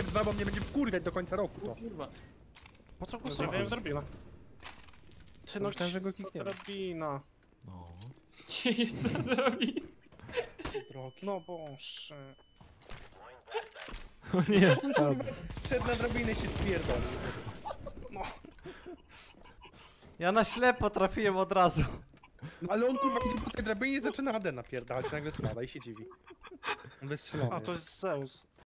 dwa, bo mnie będzie wkurwiać do końca roku to. Kurwa. Po co Nie głosowałem? wiem, drabina. Ty no, Myślałem, że go gdzie jest ta kikniemy. drabina? No. Gdzie jest ta drabina? Drogi. No boże. O nie, spadł. Przed na drabinę się spierdolił. No. Ja na ślepo trafiłem od razu. No ale on kurwa idzie po tej drabinie i zaczyna AD napierdalać, nagle spada i się dziwi. On bezstrzelony A to jest Zeus.